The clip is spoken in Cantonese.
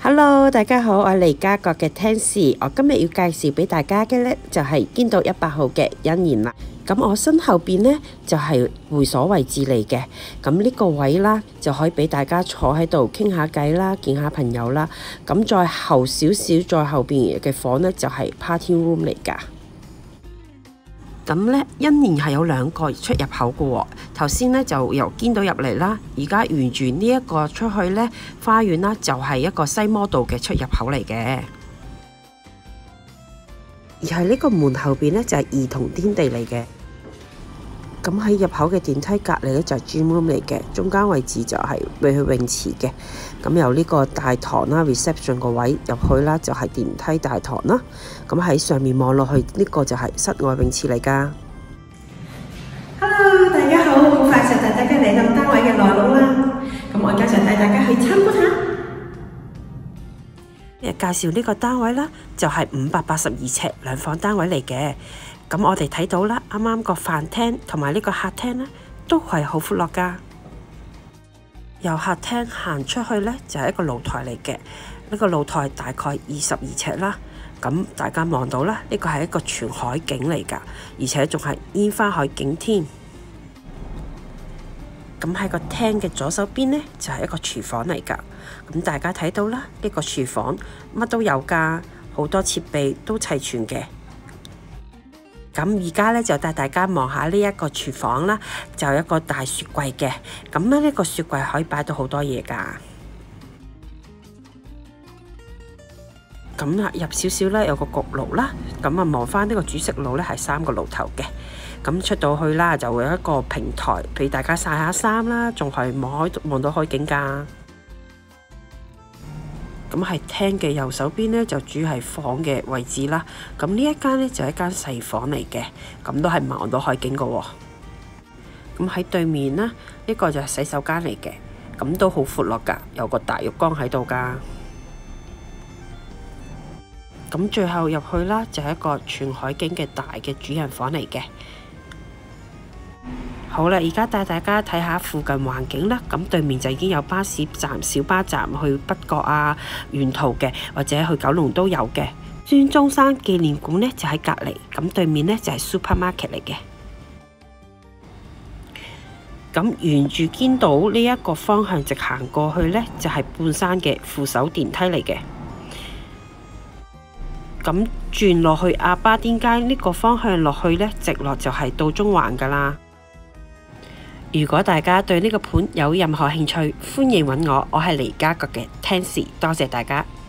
Hello， 大家好，我係利嘉閣嘅 Tansy， 我今日要介紹俾大家嘅呢，就係堅道100號嘅欣然啦。咁我身後邊呢，就係會所位置嚟嘅，咁呢個位啦就可以俾大家坐喺度傾下偈啦，見下朋友啦。咁再後少少，再後邊嘅房呢，就係 party room 嚟㗎。咁呢，欣然係有2個出入口嘅喎。頭先呢，就由堅道入嚟啦，而家沿住呢一個出去呢，花園啦，就係一個西摩道嘅出入口嚟嘅。而係呢個門後邊呢，就係兒童天地嚟嘅。咁喺入口嘅電梯隔離呢，就係 gym room 嚟嘅，中間位置就係俾去泳池嘅。咁由呢個大堂啦 reception 個位入去啦，就係電梯大堂啦。咁喺上面望落去，呢個就係室外泳池嚟㗎。 Hello， 大家好，好快就帶大家嚟到單位嘅內籠啦。咁我而家就帶大家去參觀下。 介紹呢個單位啦，就係582尺2房單位嚟嘅。咁我哋睇到啦，啱啱個飯廳同埋呢個客廳呢，都係好闊落㗎。由客廳行出去呢，就係一個露台嚟嘅。呢個露台大概22尺啦。咁大家望到啦，呢個係一個全海景嚟㗎，而且仲係煙花海景添。咁喺個廳嘅左手邊呢，就係一個廚房嚟㗎。咁大家睇到啦，呢個廚房乜都有㗎，好多設備都齊全嘅。咁而家呢，就帶大家望下呢一個廚房啦，就有一個大雪櫃嘅。咁咧呢個雪櫃可以擺到好多嘢㗎。咁啦，入少少咧有個焗爐啦。咁啊望翻呢個煮食爐咧係3個爐頭嘅。咁出到去啦，就會有一個平台俾大家曬下衫啦，仲係望到海景㗎。咁喺廳嘅右手邊呢，就主係房嘅位置啦。咁呢一間呢，就係一間細房嚟嘅，咁都係望到海景嘅喎。咁喺對面呢，呢個就係洗手間嚟嘅，咁都好闊落㗎，有個大浴缸喺度㗎。咁最後入去啦，就係一個全海景嘅大嘅主人房嚟嘅。好啦，而家帶大家睇下附近環境啦。咁對面就已經有巴士站、小巴站去北角啊、沿途嘅，或者去九龍都有嘅。孫中山紀念館呢就喺隔離，咁對面呢就係 supermarket 嚟嘅。咁沿住堅道呢一個方向直行過去呢，就係半山嘅扶手電梯嚟嘅。咁轉落去亞巴甸街呢個方向落去呢，直落就係到中環㗎啦。如果大家對呢個盤有任何興趣，歡迎揾我，我係利嘉閣嘅 Tansy，多謝大家。